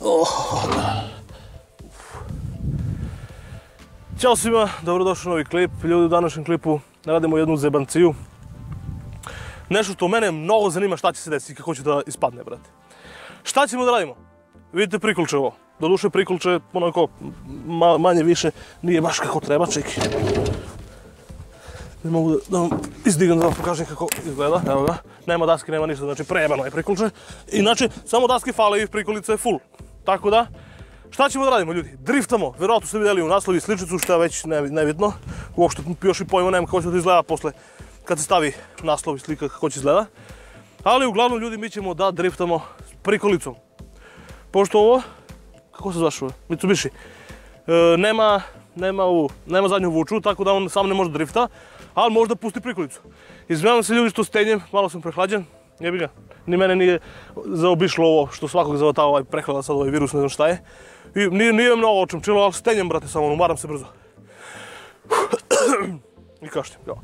Ćao svima, dobrodošli u novi klip. Ljudi, u današnjem klipu radimo jednu zebanciju. Nešto što mene mnogo zanima šta će se desiti kako će da ispadne, brate. Šta ćemo da radimo? Vidite prikulče ovo. Doduše prikulče onako manje više nije baš kako treba, čekaj. Ne mogu da vam izdigam da vam pokažem kako izgleda, evo ga. Nema daske, nema ništa, znači prejebano je prikulče. Inače, samo daske fale i prikulica je full. Tako da, šta ćemo da radimo, ljudi? Driftamo, verovatno ste vidjeli u naslovi sličicu, šta već nebitno. Uopšte još i pojma nemam kako će to izgleda posle kad se stavi naslov i slika kako će izgleda. Ali uglavnom, ljudi, mi ćemo da driftamo s prikolicom. Pošto ovo, kako se zvaš ovo? Mitsubishi. Nema zadnju vuču, tako da on sam ne može drifta, ali može da pusti prikolicu. Izvinjavam se, ljudi, što stenjem, malo sam prehlađen, jebi ga. Ni mene nije zaobišlo ovo što svakog zavatava ovaj prehlada, sad ovaj virus, ne znam šta je. I nije mnogo o čem čilo, ali stenjem, brate, samo umaram se brzo. I kaštim, evo.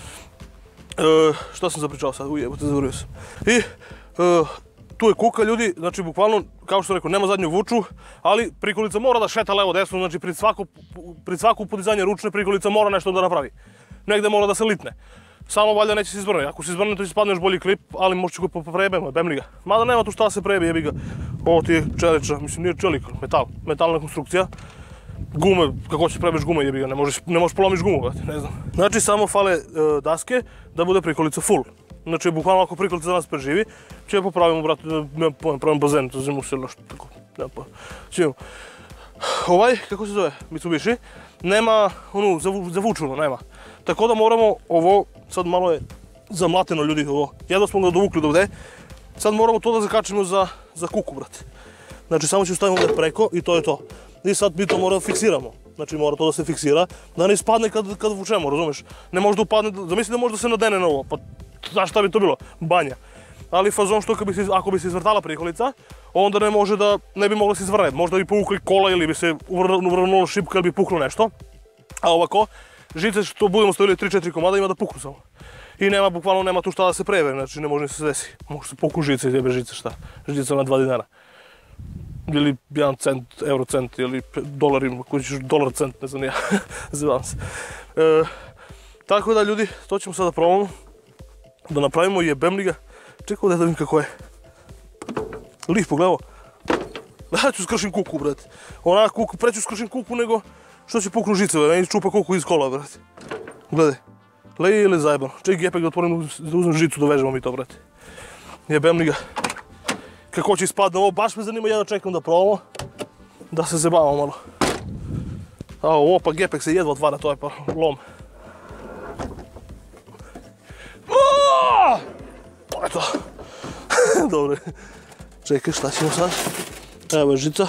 Šta sam zapričao sad? Ujebote, zaboravio sam. I tu je kuka, ljudi, znači bukvalno, kao što rekao, nema zadnju vuču, ali prikolica mora da šeta levo desno, znači pred svako podizanje ručne prikolica mora nešto da napravi. Negde mora da se litne. Samo valjda neće se izvrne. Ako se izvrne, to će spadne još bolji klip, ali možda ću ga poprejebemo, bemli ga. Mada nema tu šta da se prejebi, jebi ga. Ovo ti je čeliča, mislim nije čelik, metalna konstrukcija. Gume, kako će prebiš gume, jebi ga, ne možeš polomiš gumu, brate, ne znam. Znači samo fale daske da bude prikolica full. Znači, bukvalno ako prikolica za nas preživi, će popravimo, brate, nemam pojma, pravim bazen, to zimu se loš, tako, nemam pojma. Čujemo. Ovaj, kako se zove, Mitsubishi, nema, onu, zavučeno, nema. Tako da moramo ovo, sad malo je zamlateno, ljudi, ovo, jedno smo ga dovukli do ovde, sad moramo to da zakačimo za kuku, brate. Znači, samo ću stavimo ovdje preko i to je to. I sad mi to moramo da fiksiramo. Znači, mora to da se fiksira, da ne ispadne kad vučemo, razumeš? Ne može da upadne, zamisli da može da se nadene na ovo, pa znaš šta bi to bilo? Banja. Ali fazon što ako bi se izvrtala prikolica, onda ne bi mogla se izvrne. Možda bi povukli kola ili bi se uvrnula šipka ili bi puklo nešto. A ovako, žice što budemo stavili 3-4 komada ima da puknu samo. I bukvalno nema tu šta da se preve, znači ne može ni se desi. Može se puknu žice, jebe žice šta. Žica na 2 dinara. Ili 1 cent, euro cent, ili dolar, koji ćeš dolar cent, ne znam ja. Zavam se. Tako da, ljudi, to ćemo sada probamo. Da napravimo jebem li ga. Čekaj da vidim kako je. Lih, pogledamo. Ja ću skršim kuku, brate. Ona kuku, preću skršim kuku nego što će puknu žice, meni čupa kuku iz kola, brate. Gledaj. Leji ili zajebano. Čekaj, jepek da otvorim, da uzmem žicu, da vežemo mi to, brate. Jebem li ga. Kako će ispadne ovo, baš me zanima, ja da čekam da probamo. Da se zebavamo malo. A ovo pa gepek se jedva otvara, to je pa lom. To je to. Dobro. Čekaj, šta ćemo sad? Evo je žica.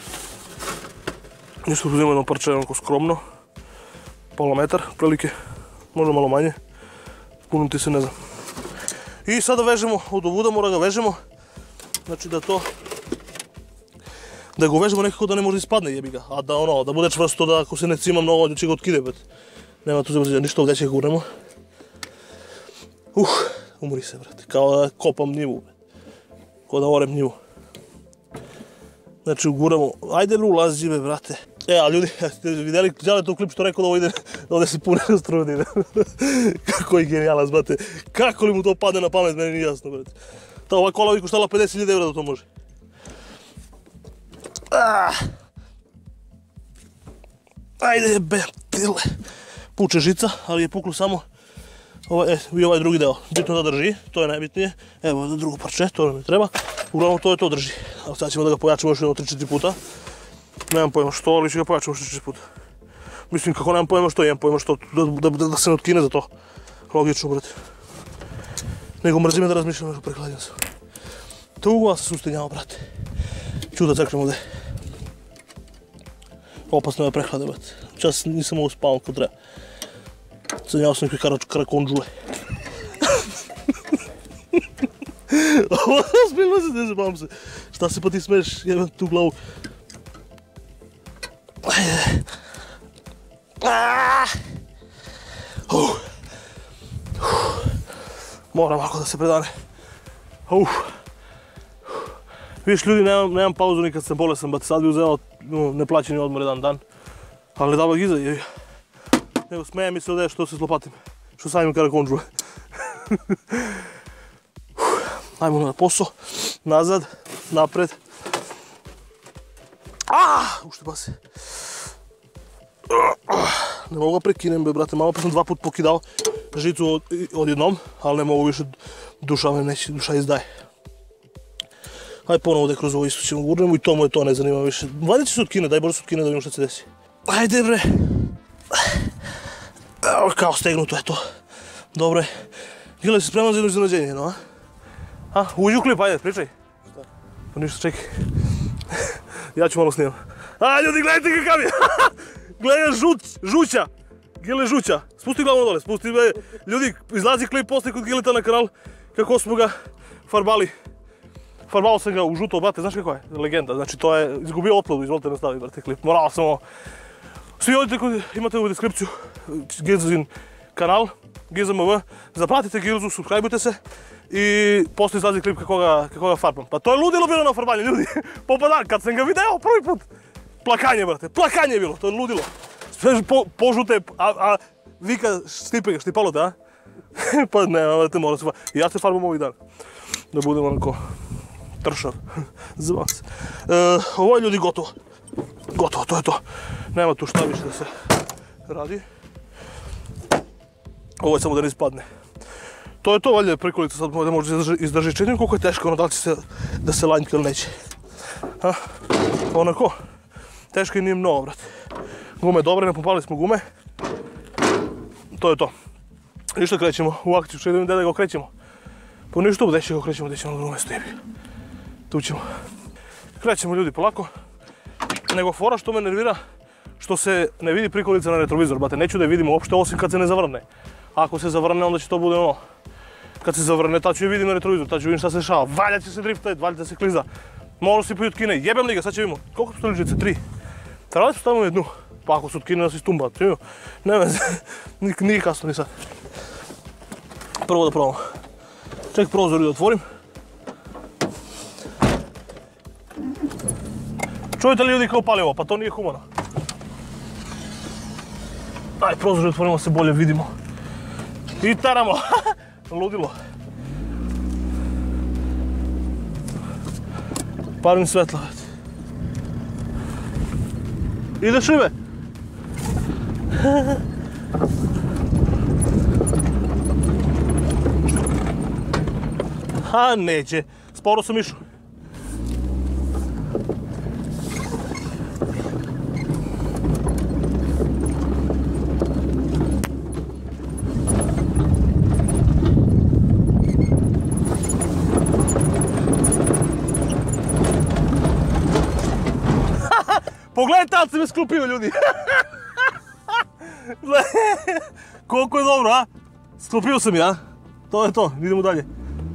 Isto uzimamo jedno parče, onako skromno. Pola metar, prilike. Možda malo manje. Puniti se, ne znam. I sada vežemo, od ovuda mora ga vežemo. Znači da ga uvežemo nekako da ne može ispadne, jebi ga. A da bude čvrsto, da ako se ne cima mnogo, da će ga otkide, bet. Nema tu zabrzija, ništa ovdje će ga gurnemo. Umori se, brate, kao da kopam njivu, kao da orem njivu. Znači uguramo, ajde li ulazi, brate. A ljudi, jeste vidjeli to klip što rekao da ovo ide, da ovdje se pune strudi. Kako je genijalac, brate. Kako li mu to padne na pamet, meni nije jasno, brate. Ta ova kola bi koštala 50.000 € da to može. Ajde jebetile. Puče žica, ali je puklo samo i ovaj drugi deo. Bitno da drži, to je najbitnije. Evo drugo parče, to nam je treba. Uglavnom to je to drži. Ali sad ćemo da ga pojačamo još jedno 3-4 puta. Nemam pojma što, ali ću ga pojačamo još 4 puta. Mislim kako nemam pojma što, imam pojma što, da se ne otkine za to. Logično, brate. Nego mrzim da razmišljam, nešto prehlađam se. Tu se sustenjava, brate. Ću da ceknem ovdje. Opasno je prehlade, brate. Čas nisam ovo spavao kod treba. Sanjao sam neke karakonđule. Ovo ozbiljno se ne zabavam se. Šta se pa ti smeš, jebam tu glavu. Ajde. Moram malo da se predane. Viš ljudi, nemam pauzu nikad sam bolesan, ba sad bi uzeo neplaćeni odmor jedan dan. Ali ne dava giza, jevi. Nego smeje mi se ovdje što se slopatim. Što samim karakonđu. Ajmo na posao, nazad, napred. Ušte se. Ne mogu ga prekinem, brate, malo pa sam 2 puta pokidao žicu odjednom, ali ne mogu više, duša me neće, duša izdaje. Hajde ponovo ovdje kroz ovo isto ćemo gurnemo i to mu je to, ne zanima više. Valjda će se utkine, daj Bože se utkine da vidimo što se desi. Ajde bre. Evo kao stegnuto je to. Dobro je. Gile si spreman za jedno iznenađenje, no a? Uđi u klip, ajde, pričaj. Šta? Pa ništa, čekaj. Ja ću malo snimam. Ljudi, gledajte kakav je! Gledaj žuća! Gile žuća. Spusti glavu dole, spusti. Ljudi, izlazi klip posle kod Gileta na kanal kako smo ga farbali. Farbao sam ga u žuto, brate, znaš kako je? Legenda, znači to je izgubio uploadu, izvolite nastaviti, brate, klip. Morao sam ovo. Svi odite koji imate u deskripciju Gilzin kanal, GZMV, zapratite Gilzu, subscribeujte se i poslije izlazi klip kako ga farbam. Pa to je ludilo bilo na farbanju, ljudi. Popadan, kad sam ga video prvi put, plakanje, brate, plakanje je bilo, to je ludilo. Sve požute, a vika Stipe, štipalo te, a? Pa ne, te mora se farbati. I ja se farbam ovih dana, da budem onako tršav za vas. Ovo je, ljudi, gotovo. Gotovo, to je to. Nema tu šta više da se radi. Ovo je samo da ne ispadne. To je to, valjda, prikolica sad da može izdržati. Četim koliko je teško, ono, da li će da se lanjka ili neće. Onako, teško i nije mnogo, brate. Gume dobre, napumpali smo gume. To je to. Ništa, krećemo u akciju, što idem da ga okrećemo. Pa ništa, gdje će ga okrećemo, gdje ćemo na drugo mjesto, jebi. Tu ćemo. Krećemo, ljudi, polako. Nego fora što me nervira, što se ne vidi prikolica na retrovizor, brate, neću da je vidimo uopšte osim kad se ne zavrne. Ako se zavrne, onda će to bude ono. Kad se zavrne, tad ću je vidim na retrovizor, tad ću vidim šta se dešava. Valjda će se driftat, valjda se kliza. Možda se pojutkine, jebem li ga, sad će vidimo. Koliko su to ličice? 3. Trebali su stavimo jednu. Pa ako se utkine, da se istumba, čujemo. Ne veze, nije kasno ni sad. Prvo da probamo. Ček prozor da otvorim. Čujete li, ljudi, kao pali ovo? Pa to nije humano. Daj, prozor da otvorimo, se bolje vidimo. I taramo. Ludilo. Parim svetla. Ideš Ive? Ha, neće. Sporo sam išao. Pogledaj, tad se me sklopio, ljudi. Koliko je dobro, a? Sklopio sam ja. To je to, idemo dalje.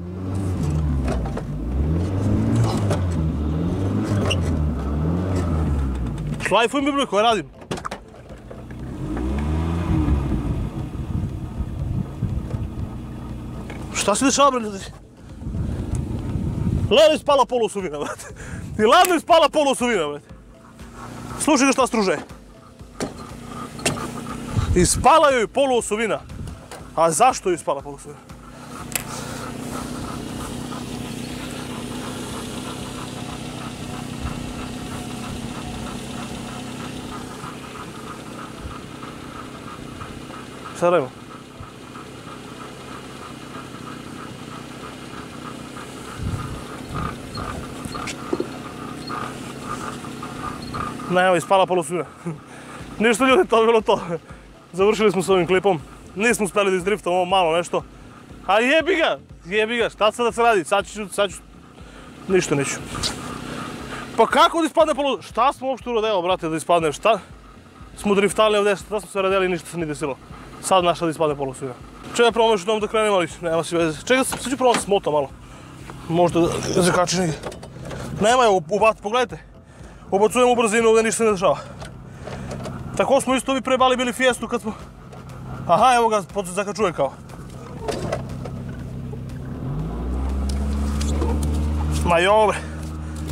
Šlajfujem mi, koje radim. Šta se dešava, bre, ljudi? Ladno je spala polusuvina, brate. I ladno je spala polusuvina, brate. Slušajte šta struže. Ispala joj poluosovina. A zašto je ispala poluosovina? Šta radimo? Ne, evo, ispala poluosovina. Ništa, ljudi, to je bilo to. Završili smo s ovim klipom. Nismo uspjeli da izdriftamo ovo malo nešto. A jebi ga, šta sad da se radi? Sad ću... Ništa neću. Pa kako da ispadne poluosovina? Šta smo uopšte uradili, brate, da ispadne? Šta? Smo driftali ovdje, šta smo se radili i ništa se nije desilo. Sad našla da ispadne poluosovina. Čekaj, probam još jednom da krenem, ali nema si veze. Čekaj, sad ću probati s motom malo. Možda da se kači negdje. Nema je, pogledajte. Ubacujem u brzinu, ovdje ništa ne dešava. Tako smo isto ovi prebali bili Fijestu kad smo... Aha, evo ga, zakačuje kao. Ma jove.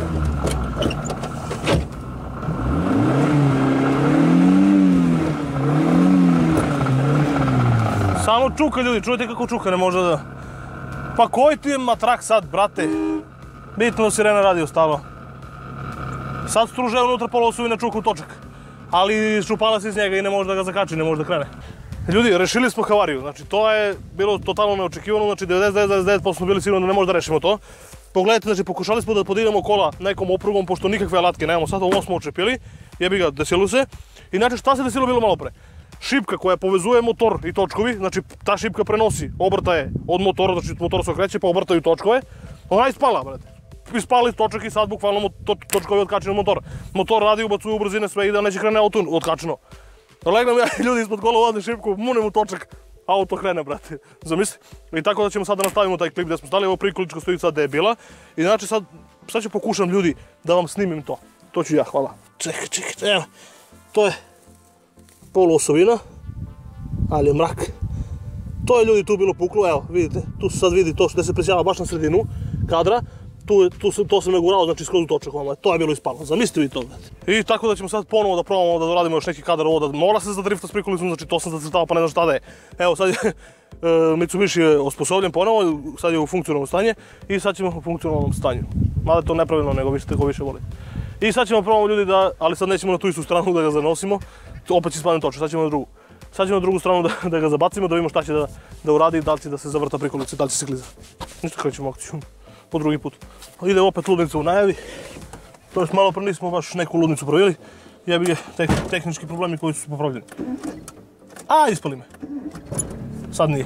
Samo čuka ljudi, čujete kako čuka, ne može da... Pa koji ti je matrak sad, brate? Bitno da sirena radi ostalo. Sad struže unutra polosu i na čuku točak. Ali šupala se iz njega i ne može da ga zakači, ne može da krene. Ljudi, rešili smo havariju, znači to je bilo totalno neočekivano, znači 99,9% smo bili sigurni da ne možemo da rešimo to. Pogledajte, znači pokušali smo da podignemo kola nekom oprugom, pošto nikakve alatke nemamo, sad ovo smo očepili, jebi ga, desilo se. Inače, šta se desilo bilo malo pre? Šipka koja povezuje motor i točkovi, znači ta šipka prenosi obrtaje od motora, znači motor se okreće pa obrtaju točkove, ona je ispala, brate. Ispali točak i sad bukvalno točkovi otkačeni od motora. Motor radi, ubacuju brzine, sve ide, neće krene auto otkačeno. Legnem ja i ljudi ispod kola uvadne šipku, munem u točak, auto krene, brate. Zamisli? I tako da ćemo sad da nastavimo taj klip gdje smo stali, evo prikolička stoji sad gdje je bila. I znači sad ću pokušam ljudi da vam snimim to. To ću ja, hvala. Čekajte, evo. To je poluosovina, ali je mrak. To je ljudi tu bilo puklo, evo vidite, tu se sad vidi to gdje se presjava baš na sredinu kadra. To sam me gurao, znači skroz u točak, to je bilo ispalo, zamislite vi to. I tako da ćemo sad ponovo da probamo da radimo još neki kadar ovo, da mora se zadrifta s prikolicom, znači to sam zacrtao pa ne znam šta da je. Evo sad je Mitsubishi je osposobljen ponovo, sad je u funkcionalnom stanje i sad ćemo u funkcionalnom stanju. Mada je to nepravilno, nego vidite ko više voli. I sad ćemo probamo ljudi da, ali sad nećemo na tu istu stranu da ga zanosimo, opet će spadne točak, sad ćemo na drugu. Sad ćemo na drugu stranu da ga zabacimo, da vidimo šta će da uradi, da li će da se zavrta prikolica, da li će se kliza. Ništa krećemo akciju. Po drugi put. Ide opet ludnica u najavi. To je malo pre nismo baš neku ludnicu provjeli. Jebi je tehnički problemi koji su popravljeni. A, ispali me. Sad nije.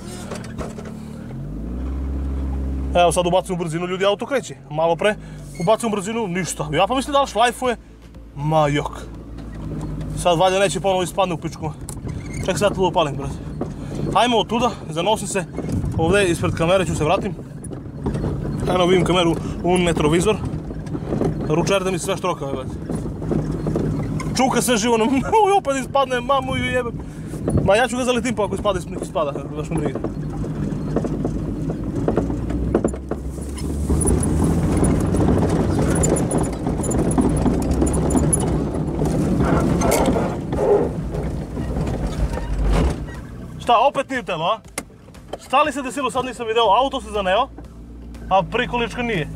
Evo sad ubacimo brzinu, ljudi, auto kreće. Malo pre ubacimo brzinu, ništa. Ja pa mislim da li šlajfuje? Ma jok. Sad valjda neće ponovo ispadne u pičku. Ček sad to upalim, brate. Hajmo od tuda, zanosim se. Ovdje ispred kamere ću se vratim. Eno vidim kameru u metrovizor. Ručer da mi sve štroka, brate. Čuka sve živo, opet ispadne, mamu ju jebem. Ma ja ću ga zaletim pa ako ispada, baš me briga. Šta, opet nije telo, a? Šta li se desilo, sad nisam video, auto se zaneo, a prikolička nije.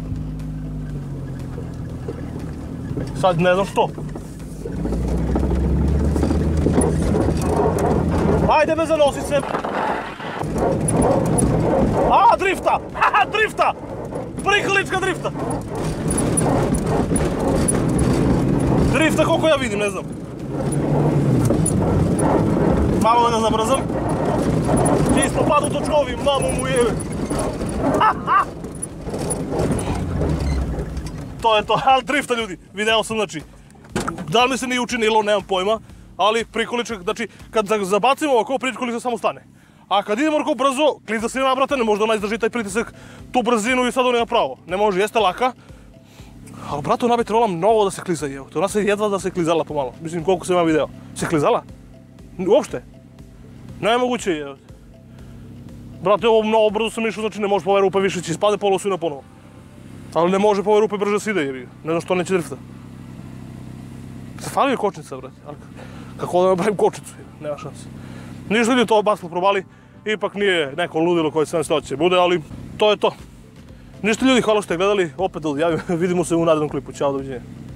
Sad ne znam što. Ajde me zanosi se. A, drifta! Haha, drifta! Prikolička drifta! Drifta koliko ja vidim, ne znam. Malo da ga zabrzam. Isto padu točkovi, mamu mu jebe. To je to, ali drifta ljudi, video sam, znači, da li mi se nije učinilo, nemam pojma, ali prikoličak, znači, kad zabacimo ovako, prikoličak samo stane. A kad idemo ovako brzo, kliza se nabrate, ne može da ona izdrži taj pritisak, tu brzinu i sad on je napravo. Ne može, jeste laka, ali brate, ona bi trebala mnogo da se kliza, evo, ona se jedva da se klizala pomalo, mislim koliko sam imao video. Se klizala? Uopšte? Nemoguće je, evo. Brate, ovo mnogo brzo sam išao, znači ne može po ove rupe više, će ispade poluosovina ponovo. Ali ne može po ove rupe brže se ide, jebi ga. Ne znam što neće drifta. Fali je kočnica, brate. Kako da napravim kočnicu, nema šanse. Ništa ljudi, to baš smo probali. Ipak nije neko ludilo koje sve hoće bude, ali to je to. Ništa ljudi, hvala što ste gledali. Opet vidimo se u narednom klipu. Ćao, doviđenja.